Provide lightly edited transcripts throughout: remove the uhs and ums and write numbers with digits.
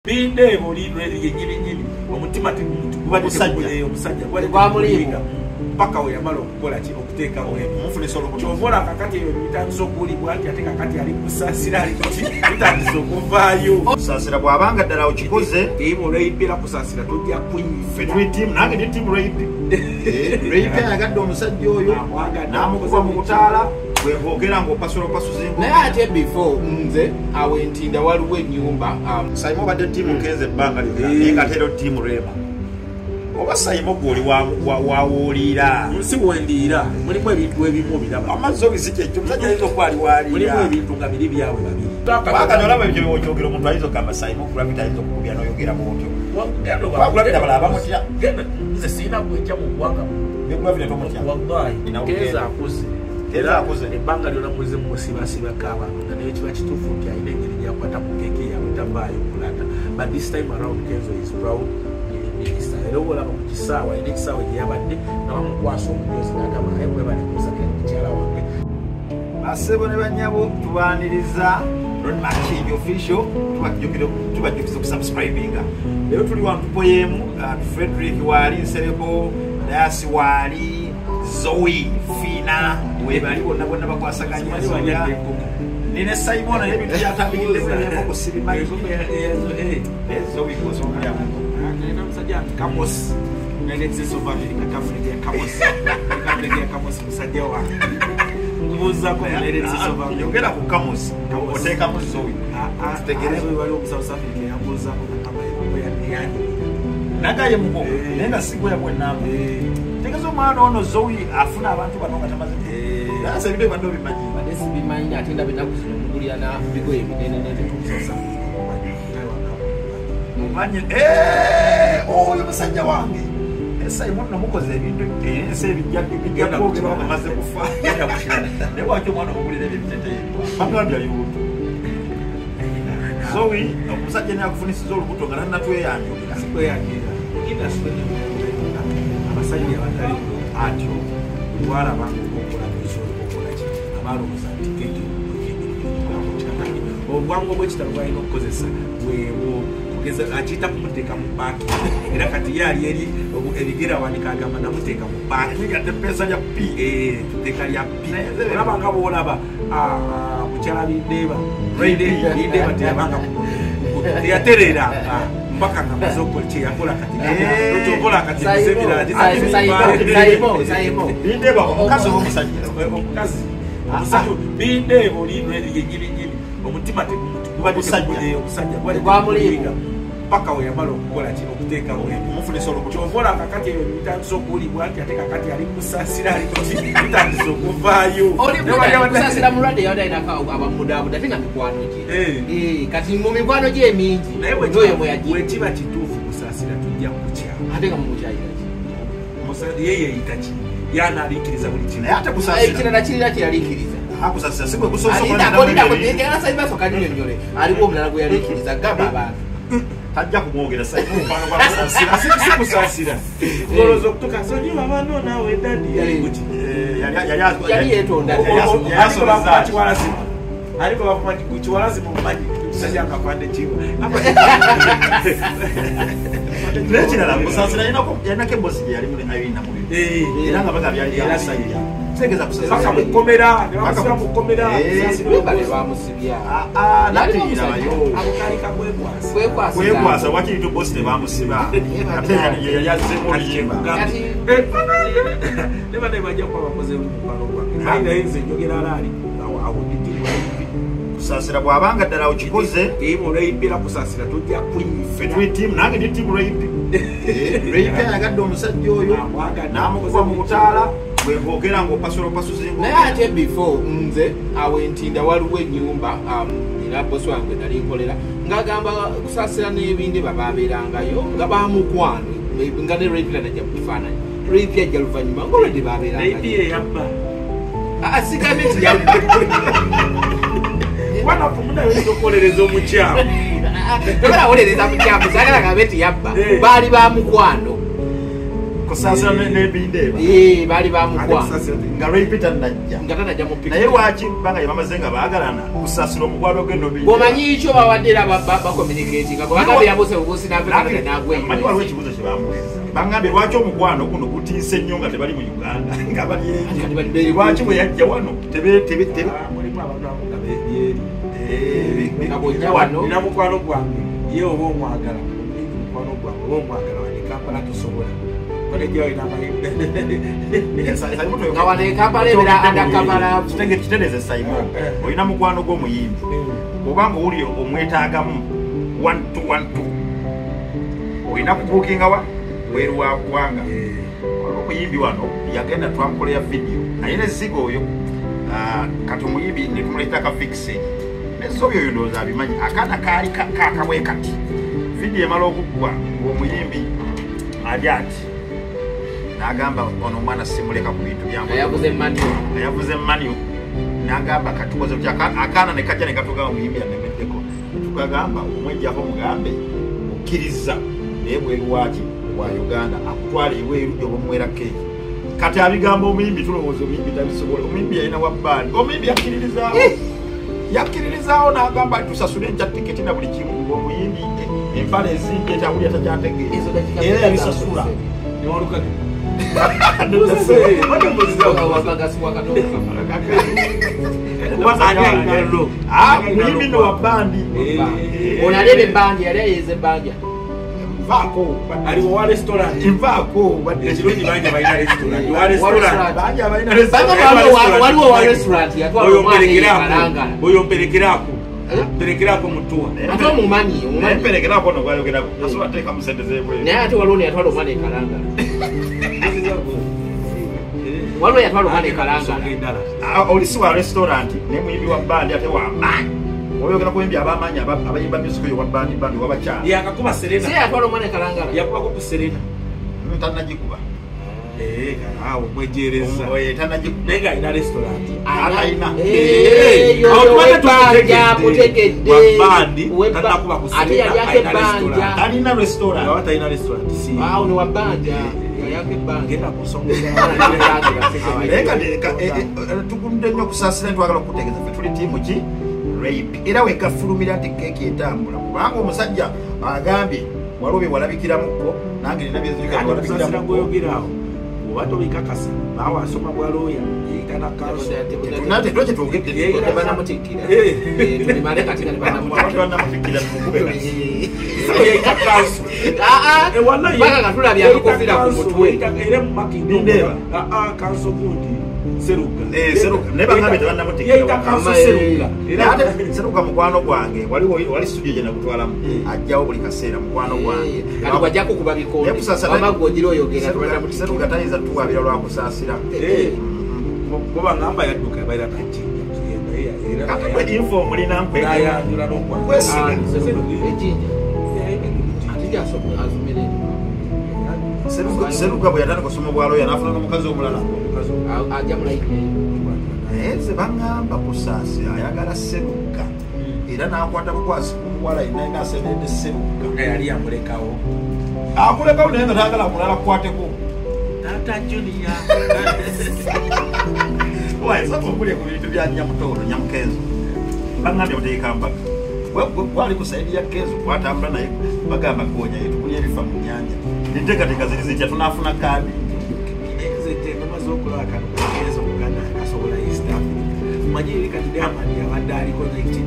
Binde bolindwe yenyibinyini omutima tegubadde omusajja gwamulimu paka we yamala okukola ki okuteeka kyovola kakati eyo bitandisa okuwulibwa nti ate kakati ali kusaasira alikoti bitandisa okuvaayo kusaasira bw'abanga ddala okikoze tiimu olweyipira kusaasira tojja kwife tuli tiimu nange ndi tiimu lweyipi ayagadde omusajja oyo n'amukuba mu butaala bweboogera ng'opasuloopasuza engo naye ate before nze awentinda waliwo ennyumba Saimo badde tiimu keze ebbanga naye nga tero tiimu Rema oba Saimo gwoli wawoolira si wendiira mulimu ebintu ebimu biraba amazzi obisi kyekyo omusajja ayinza okuba ali waalira mulimu ebintu nga biri byawe babiri wakati olaba ebyo byokyogera omuntu ayinza okugamba Saimo kulabita ayinza okukubya n'oyogera mu otyo kulabita bala abamutya nze sirina bwejja mu ggwanga kulabita tomutya keza akuze era akuze ebbanga lyona muze musibasibako abantu nga naye kiba kituufu nti alina engeri gyakwata ku keeki yawe tavaayo okulata but this time around Kenzo is proud minister era olaba ku kisaawe alina ekisaawe gye yabadde nga bamukwasa omulyozi n'agamba naye mwebale kumusakira mukyala wange basebo ne banyabo tubaaniriza Rodmark Kingi official tubajjukiza okusubscribinga leero tuli wantu poyemu Frederick waali Nsereko Dayasi waali Zoe Fina webali bonna bonna bakwasaganya ensonga nine Simon ebintu byatambikidde bweko kusibima Zoe kusonga musajja Kamos Nalexis of America Kafrika Kamos Kafrika Kamos musajja wa ngubuza ko Nalexis of America yogera ku Kamos oteka mu Zoe tegereza bali mu South Africa yambuza ko kama yani nagaye muko nenda sigo yabwe nambo tegezo mwana ono Zoe afuna abantu bano nga tamaze nasa ebintu bando bimanyi badesi bimanyi atenda binakusulugulya na bigo ebinene nete kusosa mumanye oyo musajja wange Simon namukoze ebintu ense ebijja kwogera bamaze kufa ne wakyo mwana omugulira ebitete bagambya yuto Zoe omusajja ne akufunisiza olubuto nga natweyanjulira sikweyanjulira industry abasajja abatali atyo wala bakola bisobola ki abalonza tiketi obwangu bw'ekitalo bwalina okukozesa bwebo kugeza akiyita kumuteeka mu paaki era kati yali eri ebigera wanika agamba namuteeka mu paaki ate pesa ya P teeka lya P olaba nga bwolaba mukyala Bindeba Bindeba teyabanga teyaterera mpaka nga maze okukola kyeyakola kati okyokola kati Saimo Bindeba omukazi w'omusajja omukazi Bindeba olindwe yenyibinyini omutima omusajja gwamulimu paka we yamala okukola ki okuteeka mufunisa olubuto kyovola kakati eyo bitandisa okuwulibwa nti ate kakati ali kusaasira alikoti bitandisa okuvaayo kusaasira mulwadde yawada inaka abamudabuda ate nga mikwano gye kati mu mikwano gye emingi noyo mweyaji wekiba kituufu kusaasira tujja kukyama ate nga mumukyayira ki ye yeyita ki yanaliikiriza buli kimu naye ate kusaasira ekirala kirira kiraliikiriza akusasira sigwe kusosokola saibasokanyonyole aliwo omulala gwe yaliikiriza gamba abantu tajja kumwogera sikusaasira olowooza okutuka sonyiwa bano naawe dadi yali yeetonda aliko bakumanyi kiwalazimu mumanyi musajja akapande kiwa nekirala kusaasira yalinako embozi gye yali ayina mubi era nga baga byali yamusajja tegeza paka mukomera nebamasiba mukomera bamusibya natirabayo abukalika kwekwasa wakiri tubosi tebamusiba ate yali yazzemu oluyimba neba nebajja kuba bakoze mukano gwange ayi naye nze njogera alaali awuditiibwa kusaasira bw'abanga ddala okikoze tiimu olweyipira kusaasira tojja kwife tuli tiimu nange ndi tiimu lweyipi ayagadde omusajja oyo n'amukuba mu butaala bweboogera ng'opasuloopasuza engo naye ate before nze awentinda waliwo ennyumba era bosi wange nali nkolera ng'agamba kusaasira n'ebindi bababeerangayo nga bamukwano nga ne reipira najja mu kifaananyi reipira ajja luvannyuma ng'olwedde babeerangayo sigambe nti yabba wana kumunayo okukolereza omukyamu tobala wolereza mukyamu sagala gambe nti yabba baali bamukwano kusasira n'ebindeeba baali bamukwana nga Ray Peter najja naye lwaki banga yebamaze nga baagalana kusasira omukwano gwe nobindeeba omanyi ekyo bawadde era bakommunikatinga bagambye yabuse bubuusi n'avekanada n'agwemanyi waliwo ekibuuzo kye bamuweeza bangambye lwaki omukwano guno gutiise nnyo nga tebali mu Uganda nga bali lwaki bwe yajja wano nina mukwano gwange ye oba omwagala mukwano gwange oba omwagala wali Kampala tosobola kitegeeze Simon olina mukwano gw'omuyimbi obanga owulire omwetaagamu 1 to 1 olina kubuukinga wa weeru wa ggwanga omuyimbi wano yagenda twamukolera vidiyo naye nezigo oyo kati omuyimbi netumuleeta ka fixe nesobi oyo ndowooza abimanyi akaana kaali kakabwe kati vidiyo emala okuggwa omuyimbi ali ati n'agamba ono omwana simuleka ku bintu byayavuze mmanyo n'agamba katukoze tutya akaana ne kajja ne katugamba omuyimbi yanemeddeko tukagamba omwejjako mugambe okkiriza naye bweru waki wa Uganda akutwala eweeru gy'obamwera keeki kati abigamba omuyimbi tulowooza omuyimbi tabisobola omuyimbi yalina wabbandi omuyimbi yakkiririzaawo n'agamba tusasule enkya tiketi na buli kimu omuyimbi empala ezimbye ekyawuli atakyategeeza era yabisasula omuyimbi no wabbandi onalebe ebbanja yali ayeze ebbanja vaako aliwo wa restaurant vaako ekirungi banja balina restaurant wa restaurant banja balina waliwo wa restaurant yatwala omwana eyekalangala oyo mperekerako mperekerako mutuwa ate omumanyi mperekerako no gwayogerako nasobola teeka mu sente z'ebweru naye ate waliwo neyatwala omwana ekalangala waliwo yatwala omwana ekalangala olisi wa restaurant ne muyimbi wa bandi ate wamaanyi oyogera ku yimbi abamanyi abayimba music yo wabandi wabakyala yakakuba Serena si yatwala omwana ekalangala yakubako ku Serena tannagikuba awo mwejereza tannagikuba nenga ina restaurant alina banja mutegedde wabandi tanakuba ku ate yali yake banja alina restaurant awata ina restaurant si awo ne wabanja yake banja ngenda kusongera tukunde nnyo okusaasira ntwagala okutegeeza ffe tuli tiimu ki rape era wekafulumira nti keeki etambula kubanga omusajja agambye walobe walabikiramuko nange nina byezirikawalabikiramukoyogerawo oba tobikakasa bawasoma bwa looya yeitana kanso gundi seruka mukwano gwange wali studio gye nakutwalamu ajjawo buli kaseera mukwano gwange seruka tayinza tuwabira lwakusaasira bobagamba yadduka baira info mulina seruka bwe yatandika okusoma bwaloya nafuna n'omukazi omulala naye ze baŋŋamba kusaasira ayagala seruka era n'akwata bukwasi kumuwala inainasenede seruka yali yamulekawo akulekawo naye nga tayagala mulala kukwateko tata Junior waisaba okulya ku bintu bya nyamutoolo nyamukenzo baŋŋambye oteekambaga gwali ku saidi ya kenzo kwatambula naye bagamba gonya yetukulya ebifa mu nyanja niteekateeka ziri zitya tunaafuna kaadi manyiri kati Diamond yabadde aliko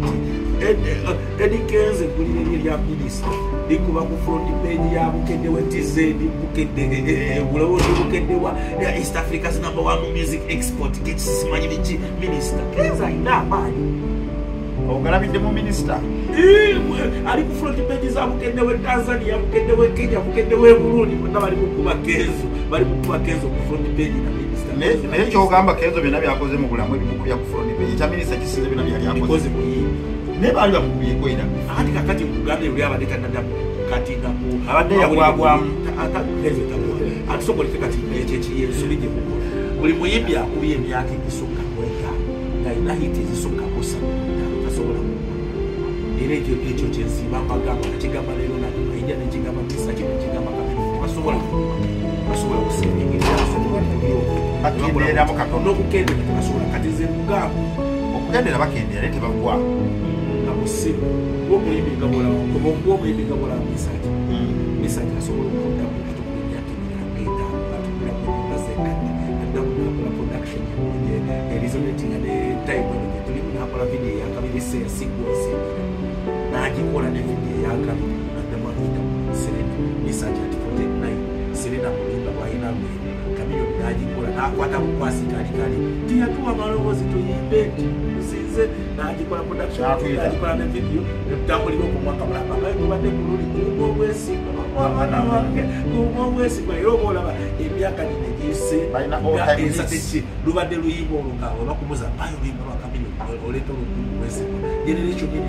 edikenze kuliriri lya minisita likuba ku front page ya bukedde we TZ bukedde bulowoozi bukedde wa East Africa's #1 music export simanyi biki minisita kenza ina amaanyi ogalabidde mu minisita ali ku front page za bukedde we Tanzania bukedde we Kenya bukedde we Burundi bonna bali mukuba kenzo ku front page na naye kyogamba kenzo byonna byakoze mu bulamu ebimukubya ku front page ekya minisita kisinze byonna byali akoze naye baali bamukubyeeko era ati kakati kuganda ebyo byabadde tanadamu katinga abadde yagwagwamu atusoboleke kati ekyekiyensobi gye kukola buli muyimbi akubye emyaka egisukka kwega ng'alina hiti ezisukka kusa tasobola era ekyo kyensimba mbagamba nakigamba leero namayinja nekigamba misa kino kigamba kamera basobola bakendeeramu katono n'okukendera tebasobola kati ze mugamba okukendera bakendera naye tebagwa nga musimu gw'omuyimbi nga bwolaba mesaki asobola okuddamu kitukulo emyaka emiranga etaano batugula ku nyumba zenkadde addamu nakola production erizonatinga ne time eno gye tulimu nakola video eyakabiri eyasigwozimira n'agikola ne video eyakabiri addamu agiddamu Serena mesaki ati 49 Serena mulimba bwalina lwero kamiliyoni n'agikola n'akwata bukwasi kalikali tiyatuwa malowoozi tuyimbe nti musinze n'agikola production n'agikola ne video netutambulira okumwaka mulamba ngayo tubadde ku luli kuuma obwesigwa abaana bange kuuma obwesigwa era oba olaba emyaka nine giyise esateki lubadde luyimba olukaawe oba kumuza ayo oluyimba lwa kamiliyoni oleeta olukumu bwesigwa generation nini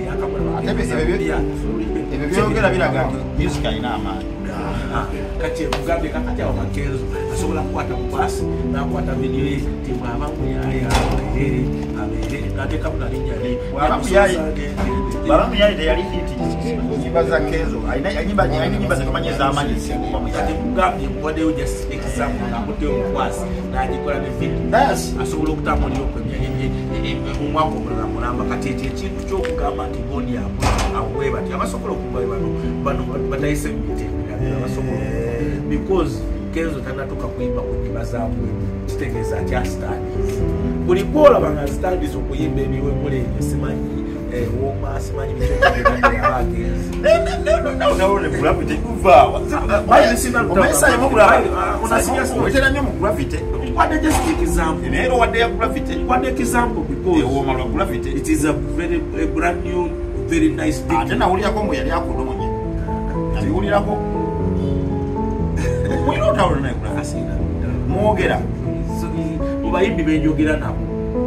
ebyo byogera biraga nti music alina amaanyi kati mugambe kakati awo Makenzo asobola kukwata bukwasi n'akwata video ye timwaba muyaya abeere n'ateekamu nalinnya li baba muyayi teyali hiti nyimba za Kenzo alina nyimba zekamanyi ez'amaanyi kati mugambye muwaddeyo just example ng'akuddeyo bukwasi n'agikola ne video asobola okutambulirako omwaka omulala mulamba kati ekyo ekintu ky'okugamba nti bondi abwe bati abasobola okuba bano batayise mu miteekera abasobola because Kenzo tanatuuka kuyimba ku nyimba zaabwe kitegeeza akyastandis buli kwolaba nga standis okuyimba ebiwemulenyo simanyi woma simanyi it is a brand new very nice ate nawulirako mbu yali akunoonye nabiwulirako mulina otawula naye mwogera mubayimbi benjogera nabo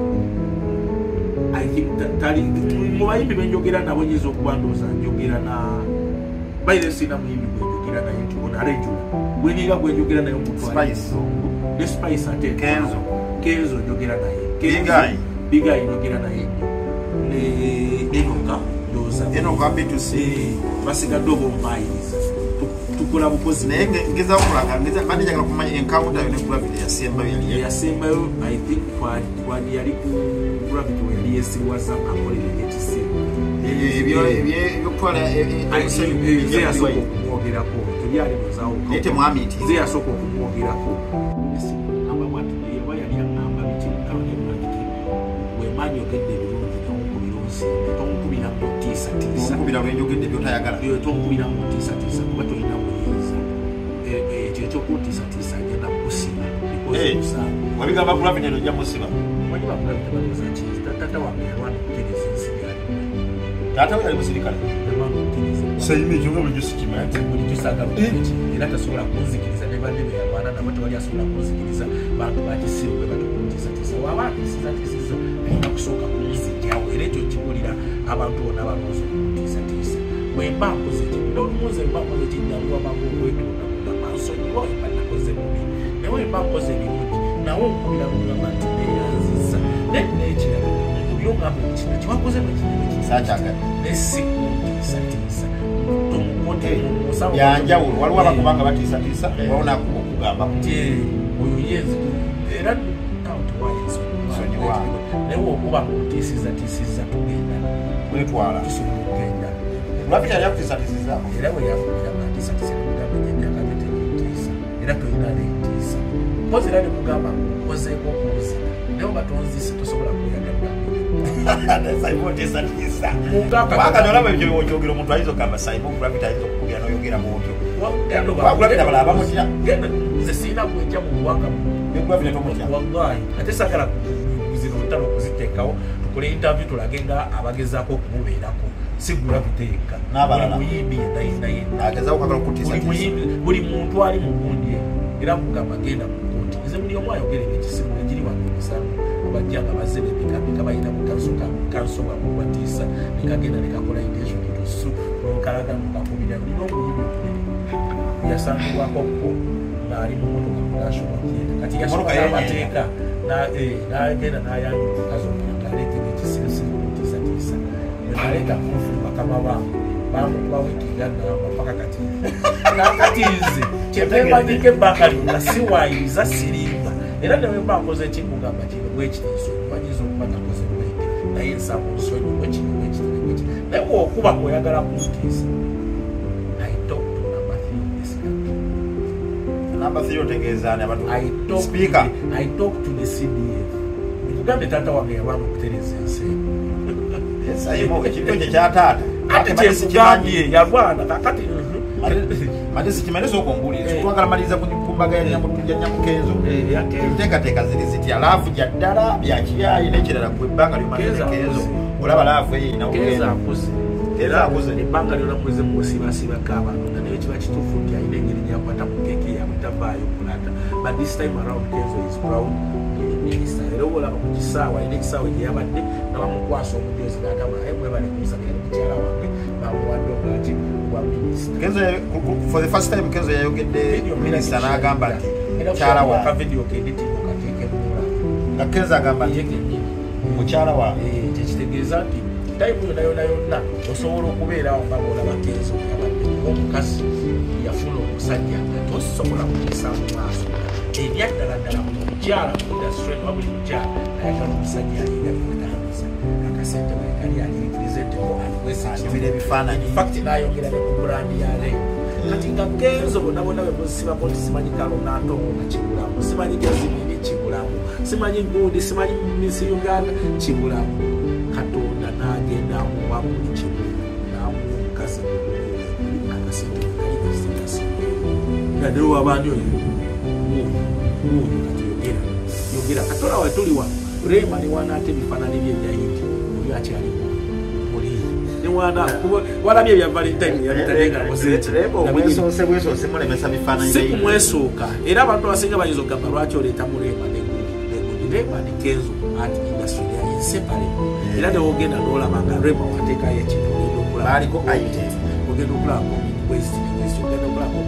mubayimbi benjogera nabo nyinza okuba ndooza njogera na baire sina muyimbi gwenjogera naye nti ona alejula gweniga gwenjogera naye ne Spice ate Kenzo njogera naye Bigayi njogera naye Enoka Enoka B2C basigadde oba omumayiriza tukola bukozi naye ngezaho kulaga bandi njagala kumanya encounter yo ne Gravity yasembayo I think kwadi yali ku Gravity we yali yesiwaza akolera ekisimu ebyokutwala ze yasooka okumwogerako tulyali muzawo nete mwamiti ze yasooka okumwogerako amba bwati yaba yali agamba biti kawanemulagiti wemanyi ogedde ebirungi tonkubira onsimbe tonkubira mutiisatiisa tonkubira bwenjogedde byotayagala tonkubira mutiisatiisa kuba tolina buyinza ekyo ekyokuntiisatiisa agenda kusiba wabigamba Gravity ojja musiba manyi bakulavita balooza ki tata wange yalwana okutereza ensi yali taata we yali musirikale sayime ekyo nga bulijjo sikimanyi bulijjo saagaluki era tasobola kunzikiriza ne banne be yalwana nabo tewali asobola kunzikiriza bantu bakisiru bwe batukuntiisatiisa waba atiisatiisiza olina kusooka kunzijjawo era ekyo kikulira abantu bonna balooza okuntiisatiisa bwe mba nkoze ekyo olumunze mba nkoze ekinyanguwa mangu okwetonda kugamba nsonyiwa wemba nakoze bubi naye wemba nkoze ebirungi nawe nkubira kugamba nti neyanziza nekirala nkubira ogamba ekina kiwakoze nekinsakyagala nesikuntiisatiisa yanjawulo waliwo abakubanga batiisatiisa wawonakuba okugamba oyo yenzi era tawayensonyiwa naye wokuba nkutiisizatiisiza tugenda wetwala tusobola okugenda Gravity yali akutiisatiisizaako era bwe yakubira ngatiisatiisa nemugamba gyemyaka getenyetiisa era tolina nentiisa mpozi era nemugamba nkozeeko okuzina naye oba tonzise tosobola kuyagadda olaba ebyo okyogera omuntu ayinza okugamba Simon Gravity ayinza okukubira noyogera mwotyo Gravity abala abamutya nze siina bwenja mu buwanga Gravity tomutya wallahi ate sagala zino ntalo okuziteekawo tukole interview tulage nga abagezaako okumubeerako si Gravity yekka muyimbi yenna agezaako kwagala okutiisatiisa buli muntu ali mu gundi era mugamba genda mu kooti nze buli omu ayogera ekisimu egiri wano emisano bajja nga bazze nebikabika balina mukanso bwamubatiisa nekagenda nekakola intention tusu okalaga mukakubira lina omuyimbi okunene yasangibwako ko ngaali mu motoka mu national theatre kati yasobola amateeka nagenda nayanja omukazi omuyanga aleetega ekisimusiri kutiisatiisa enaleeta kunfu bakama bange bamukubawo ekiga namba paka kati nakati nze kyebemanyike ebbanga lyonna siwaayiriza sirimba era newemba nkoze ekikugamba kino bwekitiiso manyiza okuba nakoze bwenge naye nsaba nsonyi bwekino bwekiti naye bwokuba oyagala kuntiisa I talk to number 3 in this country. Number 3 otegeezaani abantu speaker I talk to the CDF kugambe taata wange yabamu okutereza ensi esayimo ekintu ekyo kyataata ate kyekugambye yalwana kakati Matesi kimenezo okumbulira twagala maliriza ku mbaga ya Nyamukenzo teekateeka ziri ziti alaafu gya ddala bya kibyayi n'ekirala ku ebbanga ly'omaliriza Kenzo olaba laafu eyina era akuze ebbanga lyonna muweze musiibasiibako abantu naye kiba kituufu nti alina engeri gyakwata ku keeki yaabwe tavaayo okulata but this time around Kenzo is proud minister era obolaba ku kisaawe alina ekisaawe gye yabadde nga bamukwasa omujoozi n'agamba naye mwebale kumusabira mukyala wange bamuwadde obwaki bwa minisita Kenzo for the first time Kenzo yayogedde minisita n'agamba nti mukyala wa video keditivo kateekemula nga Kenzo agamba nti mukyala wa kyekitegeeza nti tayimu yonna osobola okubeerawo nga boolaba Kenzo yabadde omukazi yafuna omusajja nga tosobola kuyisa mu maaso eryaddala ddala buli mukyala mu industry oba buli mukyala ayagala omusajja ayigabitaamisa akasente wekali alirepresenteko aliwesibira ebifaananyi infact n'ayogera ne ku brand yale kati nga Kenzo bonna bonna be musibako nti simanyi kalonantongo nga kibulamu simanyi gazimini kibulamu simanyi gundi simanyi misi Uganda kibulamu Katonda n'agenda amuwa buli kimu n'amukazi akasente wekali naddala wabandi oyo yogera katola wetuliwa Rema niwana ate bifaananyi bye byayindi oli akyalimu muli niwana walabye bya Valentine yabitalenga muzeti bwesonse mulemesa bifaananyi si kumwesooka era abantu abasinga bayinza okugamba lwaki oleeta mu Rema negundi Rema ne Kenzo art industry ya inseparable era newogenda n'olaba nga Rema wateekayo ekintu ogenda okulaba baaliko item ogenda okulaba west ogenda okulaba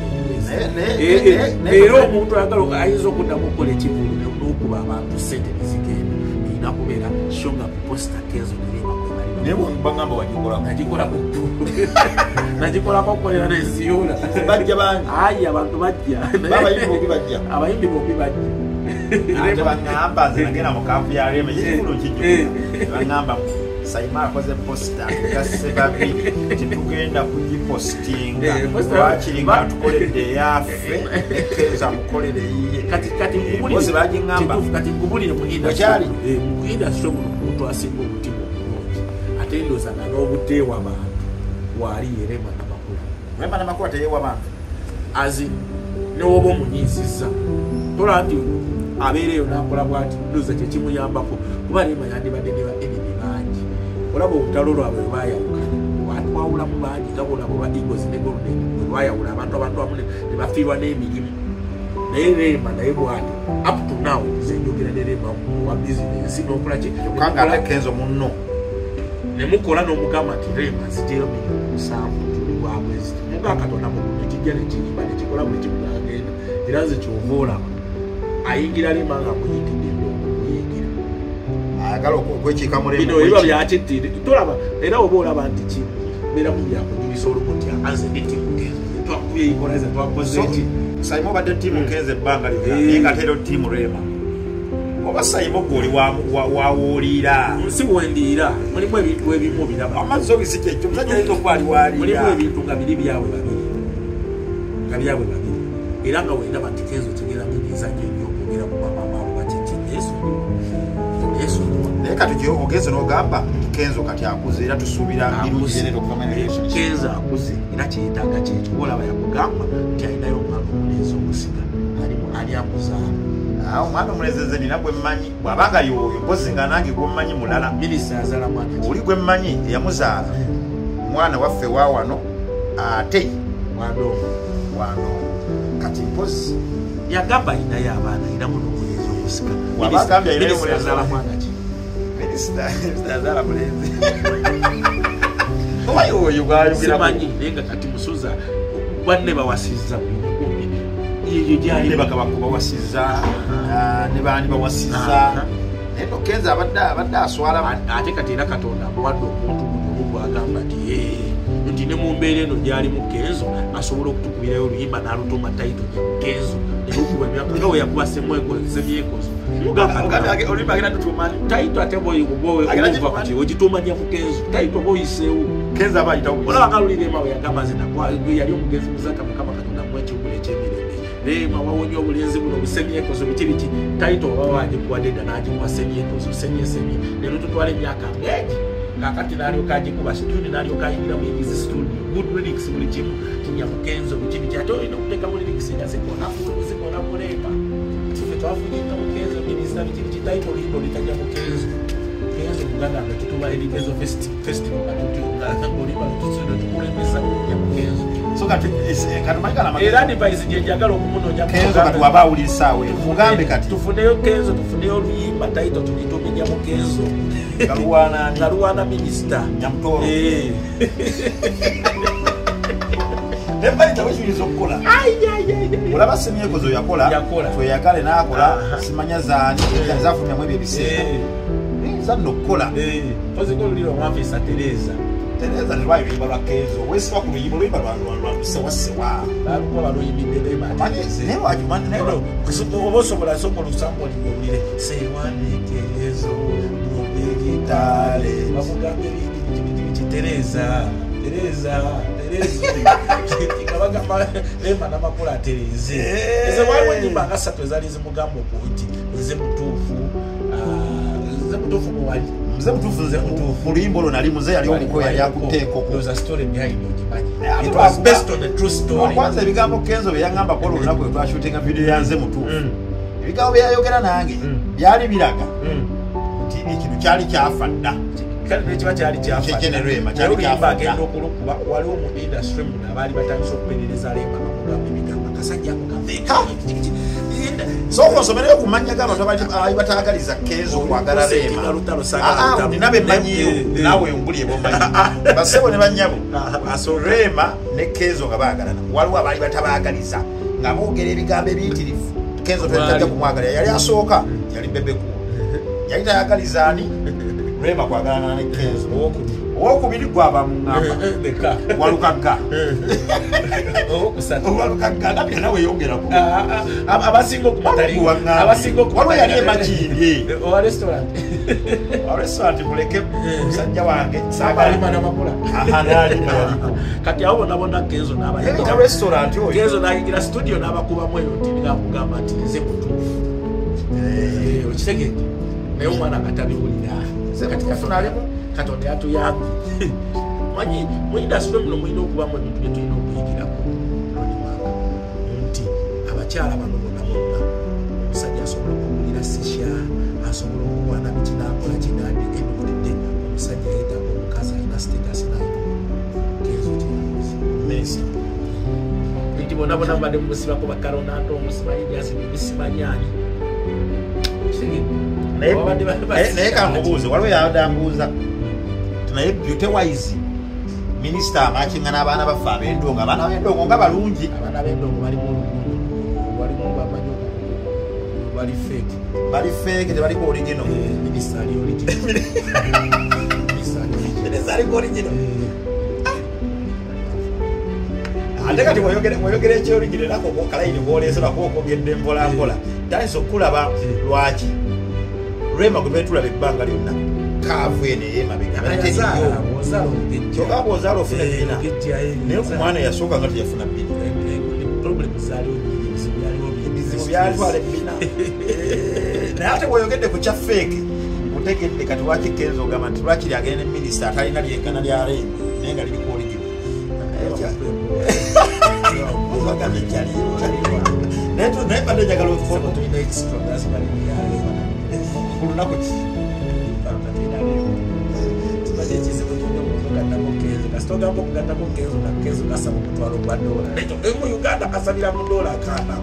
era omuntu ayagala ayinza okuddamu okukola ekivulu n'okuba abantu sente nezigenda erina kubeera shonga ku posta Kenzo nerema naye bagamba wagikolako nagikolako okukolera neziyula bajja bangi ayi abantu bajja abayimbi bombi bajja ate baŋŋamba nze nagenda mu kampu ya Rema ekivulu kijjo baŋŋamba Saima akoze posta tugasse babiri titugenda kugipostinga lwakiri nga tukoledde eyaffe ne Kenzo amukolere yiye kati bozi bagiŋŋamba kati nkubulire mu industry omuntu asinga omutima omulungi ate ndooza nga n'obuteewa abantu waali Rema Namakula teyeewa abantu azin newoba omunyiizizza tolaba nti abeereyo n'akola bwati ndooza kyekimuyambako kuba Rema yandibadde ne ba enemy bangi olaba olutalo lwabwe lwayawukana batwawulamu bangi gabolabo ba Eagles ne Golden lwayawula abantu awamu ne bafiirwa n'emirimu naye Rema naye bwati up to now nze njogera ne Rema wa bizinensi n'okola kangala Kenzo munno ne mukola n'omugamba nti Rema nzigyeyo milioni 7 tuli bwa mwezi muga Katonda mugulu kijja ne kiyimba ne kikola buli kimu n'agenda era nze kyova olaba ayingira Rema nga muyitidde okuyingira ayagala okwekiika mu Rema bino biba byakittire tolaba era oba olaba nti ki beera mu byakunyumisa olumutya anze ne tiimu Kenzo twakubye eikolaze twakoze eki Saimo badde tiimu Kenzo ebbanga lyonna naye nga tero tiimu Rema oba Saimo gwoli wawoolira si wendiira mulimu ebintu ebimu biraba amazzi obisi kyekyo omusajja ayinza okuba ali waliira mulimu ebintu nga biri byabwe babiri era nga wendaba nti Kenzo tegera munyiiza nyo nnyo okwogera ku bamama abo bakiki yesu naye kati ogenze n'ogamba Kenzo kati akuze era tusuubira irungirenera okuva mu relationship Kenzo akuze era kyetaaga kyekyo olaba yakugamba nti alinayo omwana omulenzi omusiga ali akuzaala omwana omulezeze nina gwe mmanyi bw'abanga yoyo mpozi nga nange gwe mmanyi mulala minisita yazaala mwana oli gwe mmanyi eyamuzaala omwana waffe wa wano ate wano kati mpozi yagamba ayinayo abaana ayinamu n'omulenzi omusika wabagambye ayinayo omulenzi mwana ki minisita yazaala mulenzi oba yoyo bwayogera simanyi naye nga kati musuza banne bawasizza iyo gyali ne bakabakuba wasiza ne bandi bawasiza naye Kenzo abadde aswala ate kati era Katonda amuwadde omuntu guno gwagamba nti nti ne mu mbeera eno gyali mu Kenzo asobola okutukubirayo oluyimba n'alutuma tayito Kenzo nelukuba emyaka nga we yakuba semyekozo oluyimba agenda tutuma tayito ate boyiuva kati ogitumanya mu Kenzo tayito boyiseewo Kenzo aba ayitawo olaba kalulirema we yagamba nze yali omugenzi muzaka Mukama Katonda mu ekigulu eky'emirembe Rema wawonye obulenzi buno busemyekozo biki tayito oba wagikuwadde dda n'agikuwa semyekozo semye leero tutwala emyaka mingi kakati nalyoka agikuba studio nalyoka ayingira mu ebizi studio good lyrics buli kimu kinya mu Kenzo biki ate olina okuteeka mu lyrics nga zikona muleeka kife twafunyika mu Kenzo minisita biki tayito oluyimba olitajja mu Kenzo Uganda nga tutuba Elivezo festival oluyimba lutusudo tukulembeza ya mu Kenzo so kati era device gye njagala okumunonya Kenzo kati waba awulisa awe mugambe kati tufuneyo Kenzo tufuneyo oluyimba tayito tulitumenya mu Kenzo Galuwana minisita Nyamtoro Nembalita wekiyinza okukola olaba semyekozo yakola tweyagale n'akola simanya zaani zafulumyamu ebyo ebiseera yinza nno okukola oziko oluliro omwafisa Tereza lwayo luyimba lwa Kenzo wesiba ku luyimba oluyimba lwa lusewasewa balukola luyimbidde oba osobola soka olusamboli owulire sewanekezo mubigitale bakugambe ebingi Tereza kabagamba Rema n'amakula Tereze eze waliwo ennyimba nga 3 ezaali zimugamba okuti nze mutuufu muwali mze mutuufu mu luyimba olwo nali muze yali omuko yali akuteekoko it was based on a true story kwanza ebigambo Kenzo bye yaŋŋamba kola olunaku lwe twashutinga video ya nze mutuufu ebigambo bye yayogera nange byali biraga nti ekintu kyali kyafa dda kiba kyali kyafaoluyimba agenda okulukuba waliwo mu industry muno abaali batandisa okuperereza Rema bamugamba ebigambo akasajja soko nsomereyo kumanya g'abantu abaali bataagaliza Kenzo kwagala Rema nina bemanyiyo naawe ongulie bomanyi basebo ne bannyabo Rema ne Kenzo nga baagalana waliwo abaali batabaagaliza nga boogera ebigambo ebiyitirivu Kenzo tajja kumwagalira yali asooka yali bebeku yali tayagaliza ani Rema kwagalana ne Kenzo owokubiri gwaba muŋŋamba walukagga owokugga nabye nawe yongerako abasinga okumataliwaliwo yali emakindye restaurant muleke musajja wange kati awo bonabona Kenzo restaurant oyo Kenzo nayigira studio n'abakubamu eyo nti ningakugamba nti nze mutuufu okitegedde naye omwana katabiwulira Katonda yatuyambye manyi mu industry muno mulina okubamu ebintu bye tulina okuyigirako nti abakyala bano bonna omusajja asobola okugulira sisha asobola okukwana biki n'akola kinadde endowulidde omusajja yeetaaga omukazi alina status nayo Kenzo kyeyamesi nti bonna mbadde mumusibako bakaronando omusimanyi byasimanyanyi naye kankubuuze waliwo yadambuuza naye Beauty Wise minisita amakinga n'abaana baffe ab'endongo abaana b'endongo nga balungi abaana b'endongo bali fake tebaliko original minisita ali original ate kati mweyogera ekyoriginal nako kalayini bwoleeserako okogedde mpolampola tandisa okulaba lwaki Rema gwe betulaba ebbanga lyonna kaavu eno eyemabega bw'ozaala ofuna bina naye ku mwana eyasooka nga teyafuna bina ebizibu byatwala ebina naye ate bw'oyogedde ku kya feeke otegedde kati lwaki Kenzo ogamba nti lwakiri agenda ne minisita atalina lyenkana lya Rema naye nga liriko oligino naye badde njagala kulunaku ki ekizibu tulina okugattako Kenzo kasitogamba okugattako Kenzo na Kenzo kasaba okutwala ogwa $1 mu Uganda kasabira mu $1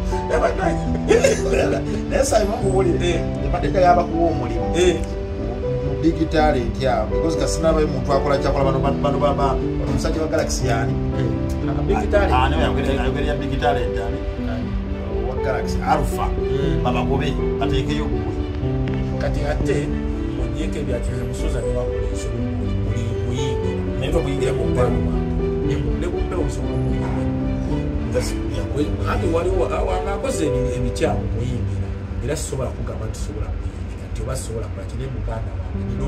naye sayimakuwulire ebadde njagala bakuwa omulimu digitale etya because kasinabayo muntu akola kyakola bano omusajja wa Galaxy yani ayogerera digitale etani wa Galaxy Alpha babagobe bateekeyo okuwe kati ate onyeko ebyatiriza musoza nebakola ensobi muyingira naye tokuyigira ku mpaluma osobola ate waliwo abakoze ebikyamu kuyimbira era sisobola kugamba nti sobola kuyimbira nti oba sisobola kola kine muganda wange nina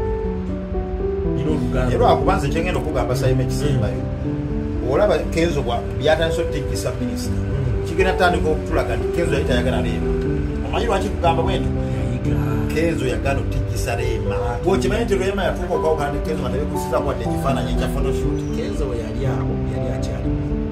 oluganda era akubanza ekyengenda okugamba sayima ekisembayo olaba Kenzo byatandise otutegesa minisita kigenda tandika okutulaga nti Kenzo yali tayagala leema omanyi lwaki kugamba bwento Kenzo yagala otutegesa leema bwokimanyi nti Leema yatuuka okwawukana ne Kenzo nga tebekusiza kwadde ekifaananyi ekya photoshoot Kenzo we yali awo yali akyali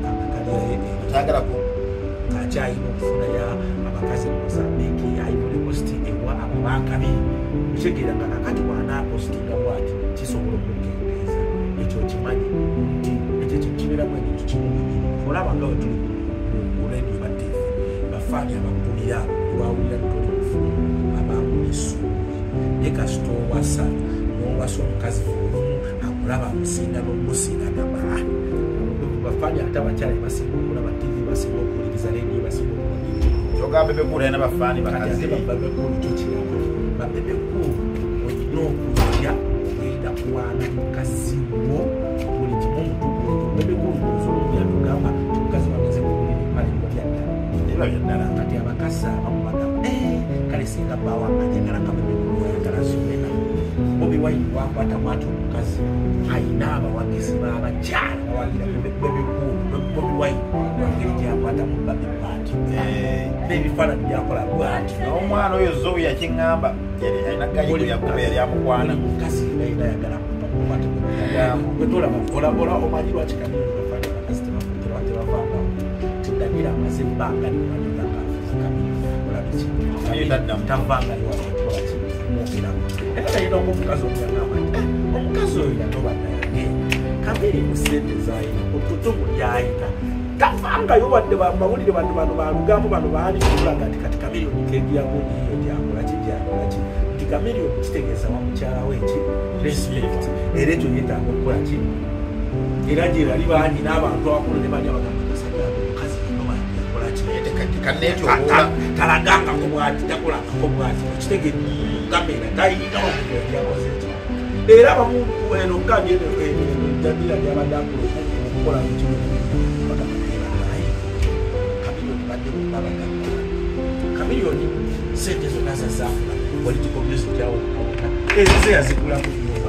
tayagala ku akyayina okufuna ya abakazi mu Mozambique ayibule posti ewa ababankabi kitegeera nga kakati wanaapostinga bwati kisobola okukendeeza ekyo kimanyi nti ekyo kibeeramu ebintu kimu olaba nga we tuli ku radio ba TV bafaani abakulira bawulira ntoli kufu abamulisuubi ne kasita owasa n'owasa omukazi olumu akulaba amusinga n'omusinga nabaa bafaani ate abakyala basinga okulaba TV basinga okuwuliriza radio basinga okuwuliriza yoga bebekulu era bafaani bakazi babekulu kyekirako babebekulu olina okujja ogenda kuwaana mukazi wo buli kimu omutukuvu bebekulu osolomya tugamba mukazi wageze kuwulira emalirwa byaddala kati abakazi abamu bagamba kale singa bawanga njagala nga bebekulu ayagala zomena Bobi Wine wakwata mwati omukazi ayina abawagizi b'abakyala bawagira bebekulu Bobi Wine wangeri gyakwata mu babe bwati n'ebifaananyi byakola bwati n'omwana oyo Zoe yakiŋŋamba alina gayigo yakuba yali amukwana mukazi naina yagala kukwata gwetolaba olabola omanyi lwaki kamiri bafaani abakazi tebavanga tidanira amaze ebbanga liwaniranga kamiri olabiki tavanga liwakola kimugeramu era nayina omukazi omuyagamba nti omukazi oyo yatobadda yange kamiri mu sente zayina otutumu lyayina tavangayo wadde bamawulire bantu bano balugambo bano baali kulaga nti kati kamiliyoni kegiyamu nyiyo gyakolaki nti kamiliyoni kitegeeza wa mukyala weki respect era ekyo yeetaaga okukolaki era gye bali bangi n'abantu abakulu ne bali abagamba omukazi yakolaki talagangako bwati takolangako bwati kitegegamera tayinawo yakoze ekyo era abamuntu eno kandi jabira lyabadde akola okukola ekyo kamiliyoni sente zonna zazafula political music yawo ezize yazigula ku nyumba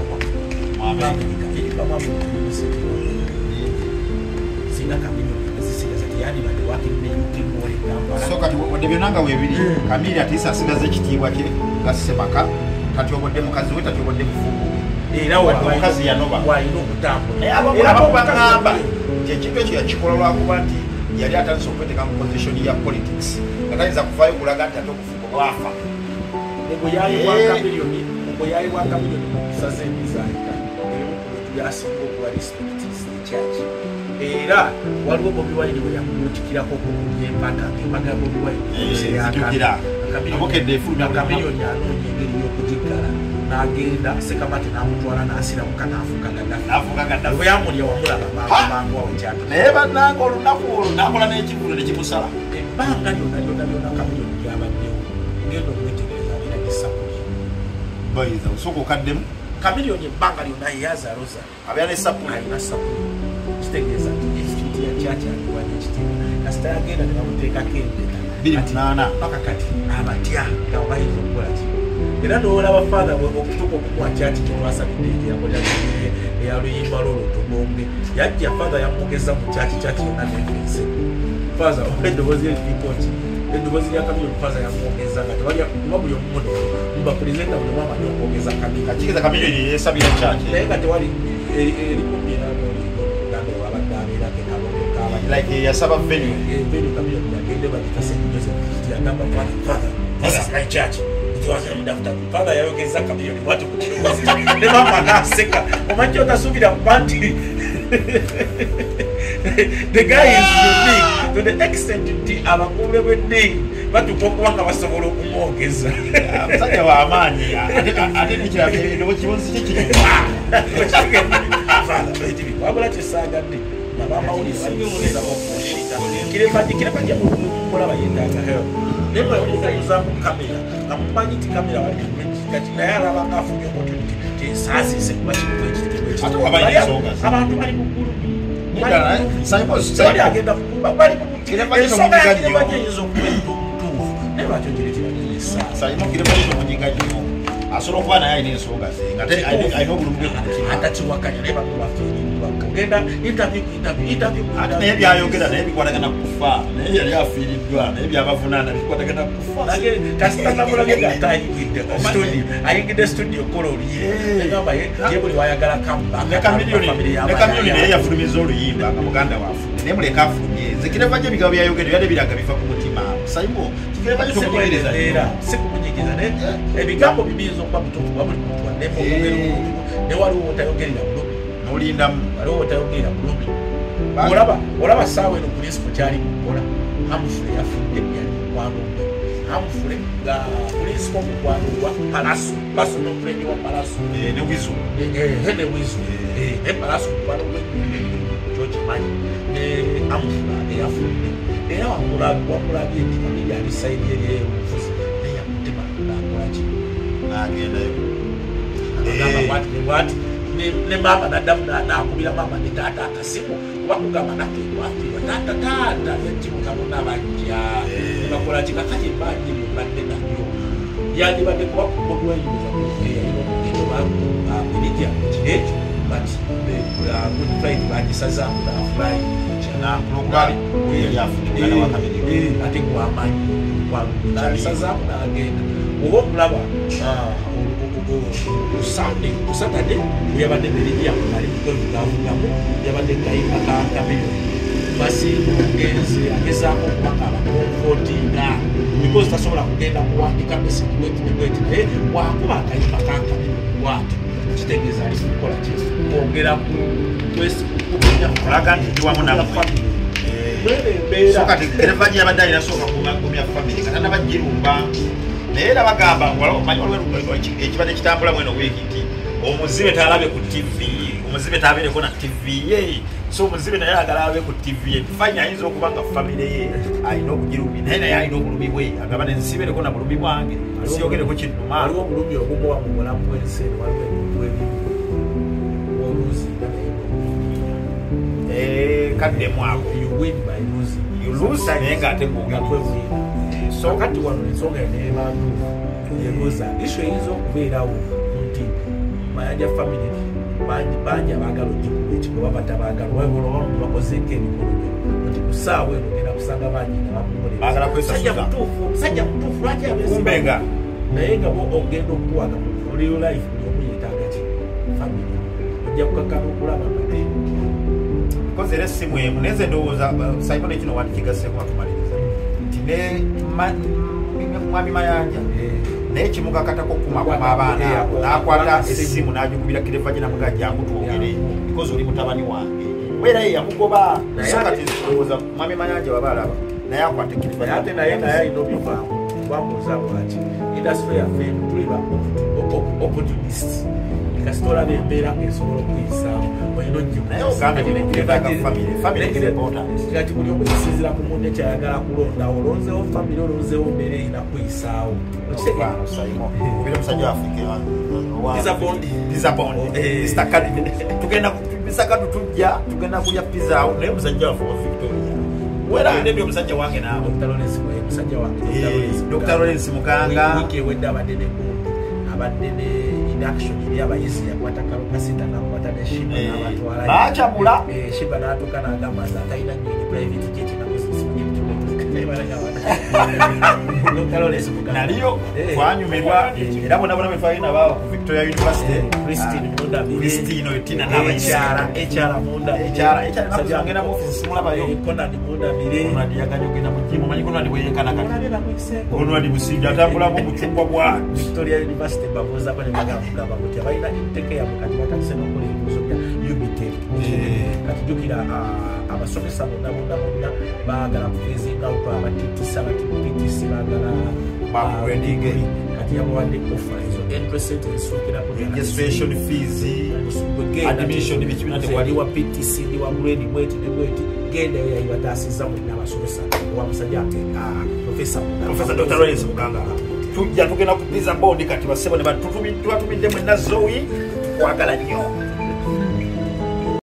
singa kamiliyoni ezisigaza tiyani bade wakimneutimuolegamba so kati wadde byonna nga weebiri Kamiri atiisa asigaza ekitiibwa kye gasemaka tatyobodde mukazi we tatyobodde mufuuko era omukazi yanoba walina okutambula abamu bagamba nti ekintu ekyo yakikola lwakuba nti yali atandise okweteeka mu position ya politics nga tayinza kuvaayo kulaga nti ate okufuuka bwafa omuyayi wa kamiliyoni mukusaza emizaayita yasinga okuba respectis church era waliwo Bobi Wine we yamutikirako okukunya empaka ya Bobi Wine kamiliyoni anoonya engeri y'okugiggala n'agenda sekamati n'amutwala n'asiramuka n'afuuka Gaddafi bwe yamulya wamulaba bangwawo kyatu naye bannanga olunaku olwo n'akola n'ekivulo ne kimusala ebbanga lyonna kamiliyoni lyabaddewo ngenda okwetegereza alina n'essapuli bayinza osooka okaddemu kamiliyoni ebbanga lyonna yeyazaaloza abeera n'essapuli alina sapuli kitegeeza nti instituti ya kyaki aliwanya ekitiibwa kasita yagenda ne bamuteekako empeta 28 paka kati abatya nga bayinza okukola ki era n'olaba faatha okutuuka okukuwa kyaki kyetwasabidde ekirakola eyaluyimba lwolutubombe yajja faatha yamwogeza mu kyaki yonna nense faatha eddoboozi eripoti eddoboozi lya kamiliyoni faatha yamwogeza nga tewaliba buli omumono mubapulezidenta buli mwamanya okwogeza kakigeza kamiliyoni yesabira kyaki naye nga tewali erikumi abadde abeerako like yasaba venue kamiliyoni yagende bagita St. Joseph yagamba faatha this is my church. Father yayogeza kamiliyoni watu ne mama naseka omanyi otasubira mpanti the guy is unique to the extent nti abakulu b'eddiini batuka okuba nga basobola okumwogeza musajja w'amaanyi ate nekiraedobo kibozi kikiri wabula kyesaagadde nabamawulire balimuweza okushita kirepajja mukola bayetaaga help naye mwemuza mu kamera nga mumanyi nti kamera kati naye alabanga afunye opportunity tesaasiise kuba kintu ekitibwabantu bali muggulu Sali agenda kuba bali ensonga yakirebajeyiza okubentuufu naye lwaki ogiretera neyesa Saimo kirebajeyiza omunyiga nnyo asobola okuba naye alina ensonga ze nga alina obulamu bwe ku mutima atakiwakanya naye bafiiriddwa kugenda interview naye byayogera naye bikwatagana kufa naye yali afiiriddwa naye byabavunaana bikwatagana kufa kasitanamulabye ngaatayingidde studio ayingidde studio kola oluyimba egamba ye buli wayagala ne kamiliyoni naye yafulumiza oluyimba nga muganda waafulumye naye muleka afulumye nze kirevaje ebigabo byayogera byali biraga biva ku mutima Saimo kirevaje tokutegereza si kumunyigiza naye ebigambo bibiyinza okuba butuufu bwa buli muntu wanemogero ne waliwo otayogerera bulumi nolindamu waliwo otayogerera bulumi olaba saawa eno pulinsipo kyali kukola Hamfrey yafudde yali mukwano gwe Hamfrey nga pulinsipo mukwanolwa Palaso personal friend wa Palaso ne Wizu ne Palaso mukwano gwe George Manyi ne Hamfrey yafudde era wamulabye nti famiri ali sayidi eri ey'obufuzi naye yamutema nakolaki nagendayo bwati ne mama naddamu nakubira mama ne taata akasimu bakugamba nakewatirwa taata yakimukamu nabajja bakola kikakaki bangi mbadde nayo yandibadde kuba kubodwayinza erija kirekyo but good friday bagisazaamu nafurayi ate gwamanyi nalisazaamu nagenda oba omulaba Saturday yabadde Belgium ali kuvugamu yabadde kayimba ka kamiliyoni basi mugenzi agezaako okubakaba komfotinga because tasobola kugenda kuwandika message bweti naye wakuba akayimba ka kamiliyoni wati kitegeeza ali kukola ki kwongera kulaga nti wamu namwe soka tekerevaje yabadde alina sooka kumya family katana bajirumba naye era bagamba ekibadde kitambula mweno wiiki nti omuzibe talabe ku TV omuzibe tabeereko na TV ye so omuzibe naye agala abe ku TV ye fanya ayinza okuba nga famire ye alina okugirumi naye naye alina obulumi bwe agamba nensibereko na bulumi bwange siyogereko kinnuma waliwo obulumi obumu wa mu bulamu bw'ensi eno waliwo ebintu ebimu oluuzinga naye kaddemu ako you win by losing you lose naye ng'ate ng'ogewina so kati wano ensonga eneebantu yegoza isho eyinza okubeerawo nti Mayanja family bangi abaagala ogikuba ekikuba batabaagala webulawamu bakozeeko emikolo nti ku ssaawa eno genda kusanga bangi nga baagala kwesasuza musajja mutuufu lwaki kumbenga naye nga ogenda okuwaga mu real life buli omu yeetaaga ki family ojja kukakana okulaba bate because era essimu emu naye nze ndowooza Saimo nekino wandikigasseko akumaliriza nti ne mwami Mayanja naye kimukakatako okukumakuma abaana abo n'akwata essimu n'agikubira Kirevaje namugajja amutwogere because oli mutabani wange weera ye yamugoba so kati ndowooza mwami Mayanja baba alaba naye akwate Kirevaje ate naye alina obivaamu bamuuza lwaki industry yaffe tuliba opportunist kasitola bembeera esobola okuyisaamu olina naye ogambe kati buli omu kisinzira ku munne kyayagala kulonda olonzeewo famire olonzeewo mbeera erina kuyisaawo omusajja waffe tugenda tujja tugenda kulya pizza awo naye omusajja waffe wa Victoria wera ndebi omusajja wange naawe Dr. Lawrence Mukanga wiki ewedde abadde ne gundi abadde ne induction eri abayizi yakwata kalokasita nakwata ne Shiba n'abatwala baacamula Shiba n'atuuka n'agamba nti atalina nnyo private jet naliyo twanyumirwa era bonabona bwe twalina baba ku Victoria University Christine Otina n'abakyala munda ngenda mu office simulabayo Konadi munda mire Konadi yakanyogenda mu kimu manyi Konadi bwe yenkana kati Konadi Busijja atambulamu obucungwa bwa Victoria University babuuza ko ne bagamba kuti abalina inteke ya mukati batakise n'okola ebibuuzo bya UBT kati jukira abasomesa bonna baagala kugezinga uko abatitisa batipitisi baagala bakwendinge kati yabawadde offer ezo interest rate ezisukira ku registration fees admission bikibina tewaliwa PTC ndi wa grade bweti ne bweti genda yo yayibataasiza mu n'abasomesa wa musajja ate Professor Dr. Lawrence Mukanga tujja tugenda ku visa board kati basebo ne batutumidde mwenna Zoe twagala nnyo